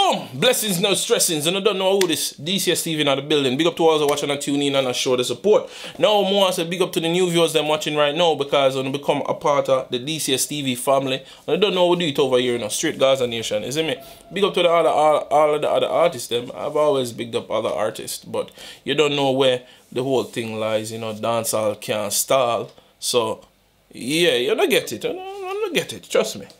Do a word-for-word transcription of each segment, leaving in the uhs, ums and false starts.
Boom! Blessings, no stressings. And I don't know who this D C S T V in the building. Big up to all those watching and tuning in and I show the support. Now, more I say big up to the new viewers that I'm watching right now because I'm become a part of the D C S T V family. And I don't know who do it over here in a straight Gaza Nation. Is it me? Big up to the other all, all of the other artists. Them. I've always bigged up other artists, but you don't know where the whole thing lies. You know, dancehall can't stall. So yeah, you don't get it. You don't get it. Trust me.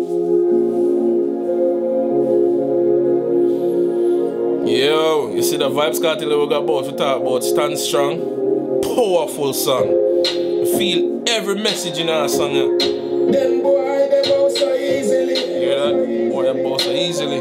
Yo, you see the Vybz Kartel we got about to talk about Stand Strong. Powerful song. I feel every message in our song. Yeah. Them boy, they bow so easily. You hear that? Boy, they bow so easily.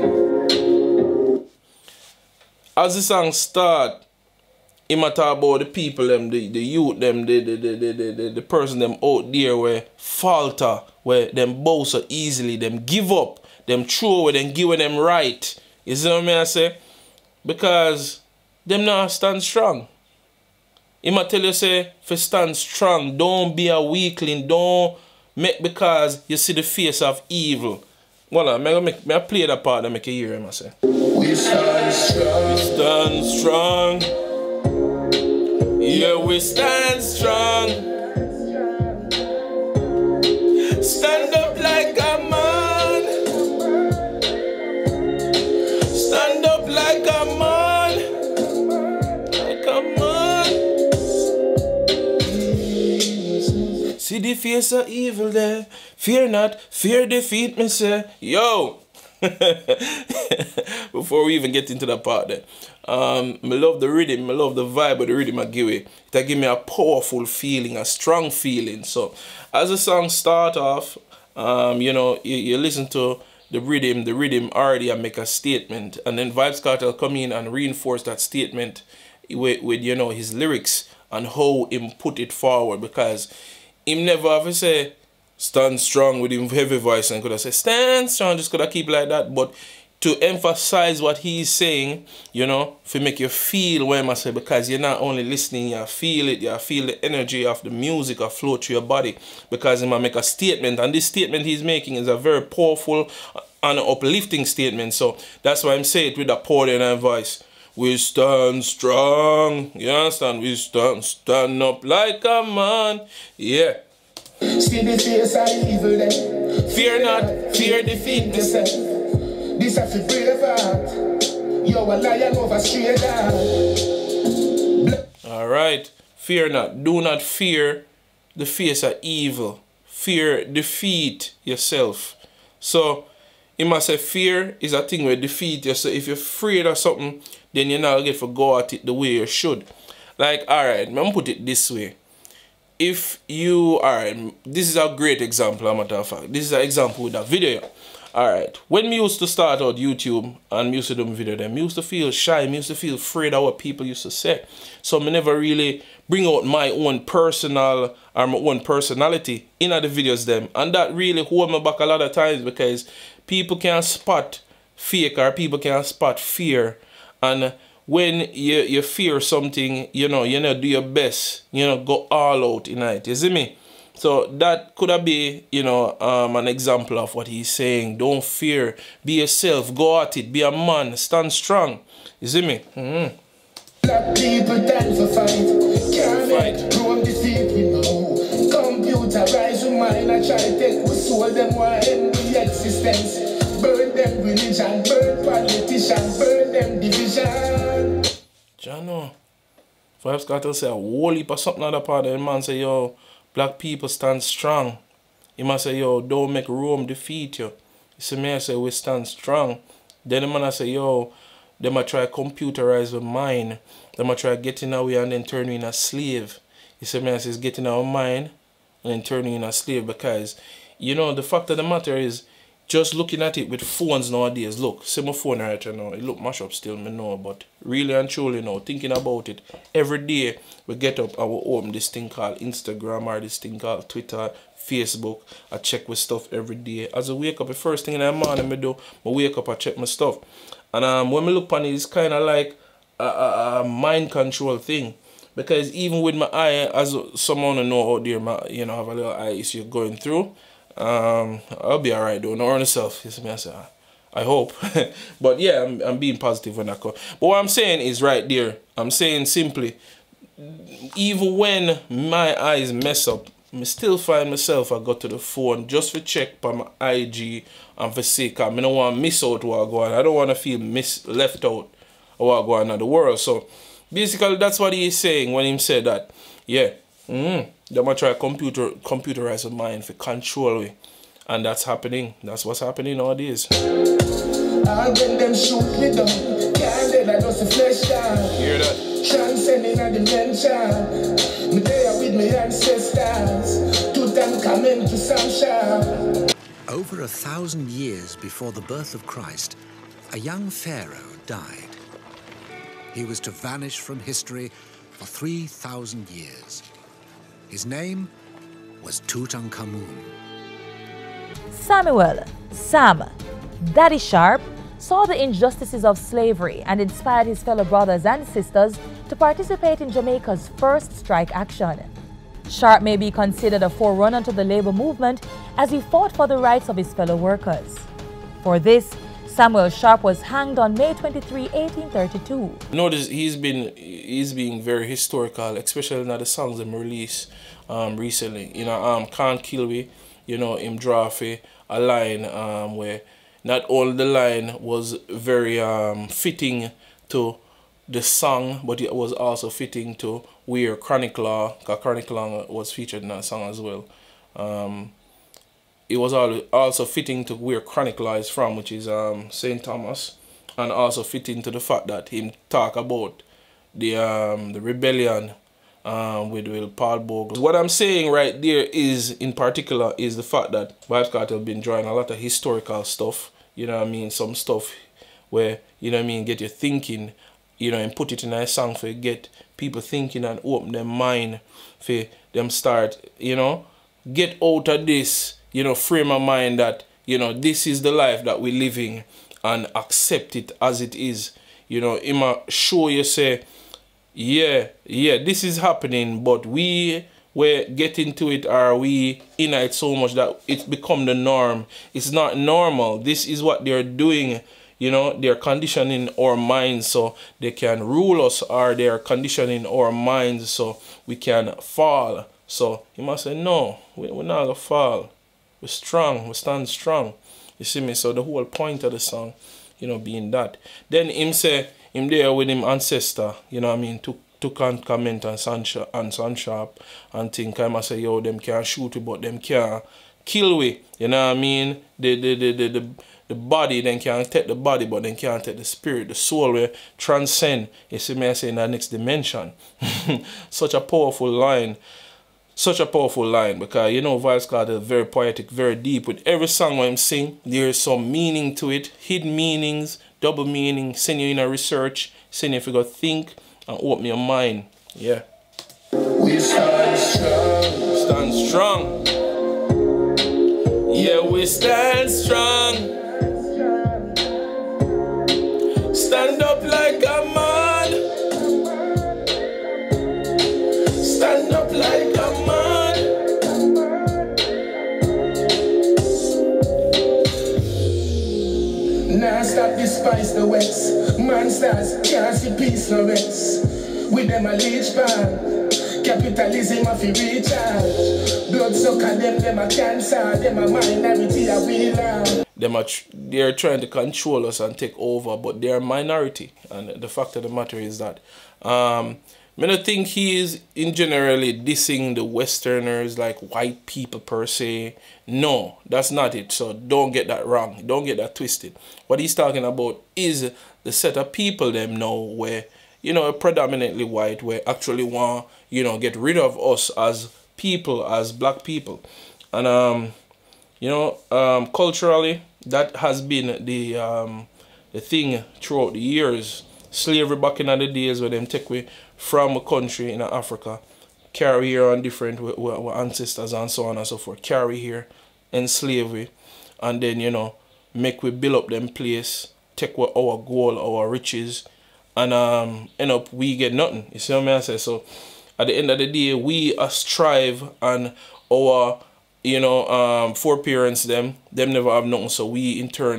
As the song start, he might talk about the people, them, the, the youth, them, the, the, the, the, the, the person them out there where falter, where them bow so easily, them give up, them throw away, them give them right. You see what I mean I say? Because them not stand strong. He might tell you say, for stand strong, don't be a weakling, don't make because you see the face of evil. Well, may I make may I play that part and make you hear him I say. We stand strong. We stand strong. Yeah, we stand strong. Stand up like a man. Stand up like a man. Like a man. See the face of evil there. Fear not, fear defeat, me say. Yo! Before we even get into that part there. Um, I love the rhythm, I love the vibe of the rhythm I give it. It give me a powerful feeling, a strong feeling. So, as the song start off, um, you know, you, you listen to the rhythm, the rhythm already and make a statement. And then Vybz Kartel come in and reinforce that statement with, with, you know, his lyrics and how him put it forward. Because him never ever say, stand strong with him heavy voice and could have said, stand strong, just could have keep like that. But to emphasize what he's saying, you know, to make you feel what I say, because you're not only listening, you feel it, you feel the energy of the music or flow through your body, because he might make a statement, and this statement he's making is a very powerful and uplifting statement. So that's why I'm saying it with a power in our voice. We stand strong, you understand? We stand, stand up like a man, yeah. See the face of evil there. Fear not, fear defeat, me say. This have to brave heart. You're a lion over straight down. Alright. Fear not. Do not fear the face of evil. Fear defeat yourself. So, you must say fear is a thing where defeat yourself. If you're afraid of something, then you're not get to go at it the way you should. Like, alright, I'm going to put it this way. If you, alright, this is a great example, I'm matter of fact. This is an example with a video. Alright, when me used to start out YouTube and me used to do my video, then me used to feel shy, me used to feel afraid of what people used to say. So me never really bring out my own personal or my own personality in the videos them. And that really hold me back a lot of times because people can spot fake or people can spot fear. And when you, you fear something, you know, you know, do your best, you know, go all out in it. You see me? So that could have been, you know, um, an example of what he's saying. Don't fear. Be yourself. Go at it. Be a man. Stand strong. You see me? Mm-hmm. Black people dance for fight. Can't fight. Roam the seat we know. Computerize your mind. I try to take we soul them one end the existence. Burn them religion. Burn politician. Burn them division. Jano. Vybz Kartel say a whole heap of something other part of the man say, yo, black people stand strong. You must say, yo, don't make Rome defeat you. You see me, I say, we stand strong. Then the man I say, yo, they might try to computerize the mind. They might try getting away and then turn you in a slave. You see me, I say, it's getting our mind and then turning you in a slave because, you know, the fact of the matter is, just looking at it with phones nowadays, look, see my phone right now, it look mash up still, me know, but really and truly now, thinking about it, every day we get up and we open this thing called Instagram or this thing called Twitter, Facebook, I check with stuff every day. As I wake up, the first thing in the morning I do, I wake up, I check my stuff. And um, when I look on it, it's kind of like a, a, a mind control thing. Because even with my eye, as someone I know out there, my, you know, have a little eye issue going through, Um, I'll be alright though, not on yourself. You see me, I say, I hope. But yeah, I'm, I'm being positive when I come. But what I'm saying is right there. I'm saying simply, even when my eyes mess up, I still find myself I go to the phone just for check by my I G and for see, cause I don't want to miss out what I go on. I don't want to feel miss left out of what I go on in the world. So basically that's what he's saying when he said that. Yeah. Mm-hmm. They're gonna try computer computerize the mind for control it. And that's happening. That's what's happening nowadays. All when them shoot me down, can't let I just flesh down. Hear that? Transcending a dimension. Me there with my ancestors. To them coming to sunshine. Over a thousand years before the birth of Christ, a young pharaoh died. He was to vanish from history for three thousand years. His name was Tutankhamun. Samuel, Sam, Daddy Sharp, saw the injustices of slavery and inspired his fellow brothers and sisters to participate in Jamaica's first strike action. Sharp may be considered a forerunner to the labor movement as he fought for the rights of his fellow workers. For this, Samuel Sharp was hanged on May twenty-third, eighteen thirty-two. Notice he's been he's being very historical, especially in the songs that released um, recently. You know, um, Can't Kill Me, you know, him draft a line um, where not all the line was very um, fitting to the song, but it was also fitting to where Chronic Law, because Chronic Law was featured in that song as well. Um, it was also fitting to where Chronic Law is from, which is um, Saint Thomas, and also fitting to the fact that him talk about the um, the rebellion um, with, with Paul Bogle. What I'm saying right there is, in particular, is the fact that Vybz Kartel been drawing a lot of historical stuff, you know what I mean, some stuff where, you know what I mean, get you thinking, you know, and put it in a song for get people thinking and open their mind for them start, you know, get out of this, you know, frame of mind that, you know, this is the life that we're living and accept it as it is. You know, it might show you say, yeah, yeah, this is happening, but we were getting to it, or we in it so much that it's become the norm. It's not normal. This is what they're doing. You know, they're conditioning our minds so they can rule us, or they're conditioning our minds so we can fall. So you must say, no, we, we're not going to fall. We're strong. We stand strong. You see me? So the whole point of the song, you know, being that. Then him say, him there with him ancestor, you know what I mean, took, took on comment on Sunsharp and Sunsharp and think, I must say, yo, them can't shoot we, but them can't kill we. You know what I mean? The, the, the, the, the, the body, then can't take the body, but then can't take the spirit, the soul will transcend. You see me, I say, in that next dimension. Such a powerful line. Such a powerful line, because you know Vybz Kartel is very poetic, very deep. With every song when him sing, there is some meaning to it, hidden meanings, double meaning, send you in a research, send you if you go think and open your mind. Yeah. We stand strong. Stand strong. Yeah, we stand strong. Stand up like a man. Stand up like a man. Now stop despise the West. Monsters can't see peace no rest. With them a leech pan. Capitalism a fi reach out. Blood sucker them, them a cancer. Them a minority a wheeler. Them are tr they're trying to control us and take over, but they're a minority. And the fact of the matter is that um I don't think he is in generally dissing the Westerners, like white people per se. No, that's not it. So don't get that wrong. Don't get that twisted. What he's talking about is the set of people them know where, you know, predominantly white, where actually want, you know, get rid of us as people, as black people. And, um, you know, um, culturally, that has been the, um, the thing throughout the years. Slavery back in the days where them take away from a country in Africa, carry here on different with, with, with ancestors and so on and so forth, carry here, enslave we, and then, you know, make we build up them place, take our gold, our riches, and um, end up we get nothing. You see what I say? So at the end of the day, we uh, strive, and our, you know, um, foreparents them, them never have nothing, so we in turn now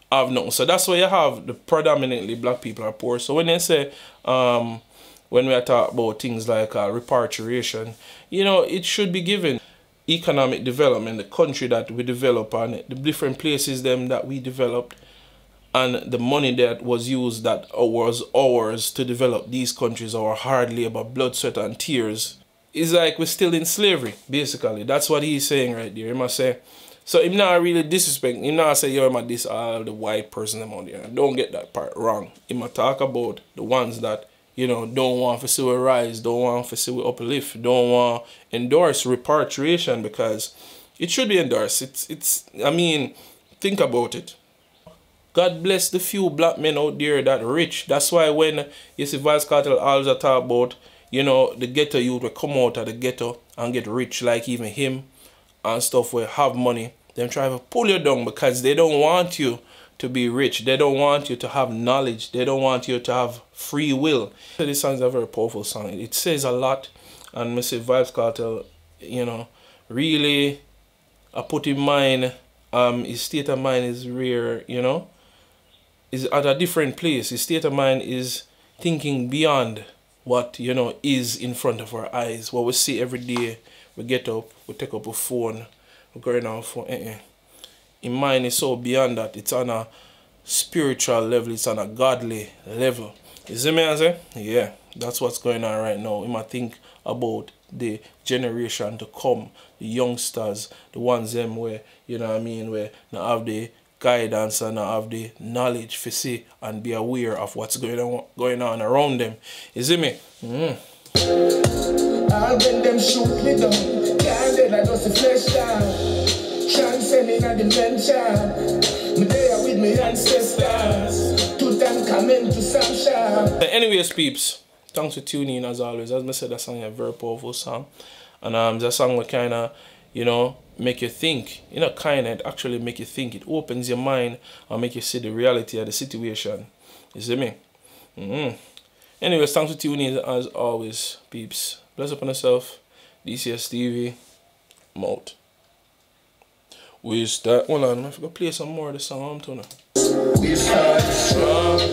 have nothing. So that's why you have the predominantly black people are poor. So when they say, um, when we are talking about things like uh, repatriation, you know, it should be given. Economic development, the country that we develop and the different places them that we developed, and the money that was used that was ours to develop these countries, our hard labor, blood, sweat and tears, is like we're still in slavery, basically. That's what he's saying right there. He must say, so him not really disrespect, he not say, yo, I'm this all the white person out there. Don't get that part wrong. He must talk about the ones that, you know, don't want to see we rise, don't want to see we uplift, don't want to endorse repatriation, because it should be endorsed. It's, it's, I mean, think about it. God bless the few black men out there that rich. That's why when you see Vybz Kartel always talk about, you know, the ghetto youth will come out of the ghetto and get rich like even him and stuff, where have money. Them try to pull you down because they don't want you to be rich. They don't want you to have knowledge. They don't want you to have free will. So this song is a very powerful song. It says a lot. And Mister Vybz Kartel, you know, really, I put in mind, um, his state of mind is rare, you know, is at a different place. His state of mind is thinking beyond what, you know, is in front of our eyes. What we see every day, we get up, we take up a phone, we're going on phone. Uh-uh. In mind is so beyond that. It's on a spiritual level. It's on a godly level. You see me, I say? Yeah, that's what's going on right now. You might think about the generation to come, the youngsters, the ones them where, you know what I mean, where now have the guidance and now have the knowledge to see and be aware of what's going on going on around them. You see me? Mm. I'll when them shoot me down, can't dead, I just a flesh down. Transcending a dimension. Me there with me ancestors. To them coming to some shop. Anyways, peeps, thanks for tuning in as always. As I said, that song is a very powerful song. And um, that song will kind of, you know, make you think. You know, kind of actually make you think. It opens your mind and make you see the reality of the situation. You see me? Mm-hmm. Anyways, thanks for tuning in as always, peeps. Bless up on yourself. D C S T V. I'm out. We start. Hold on, I forgot to play some more of the song. I'm telling you. We start strong.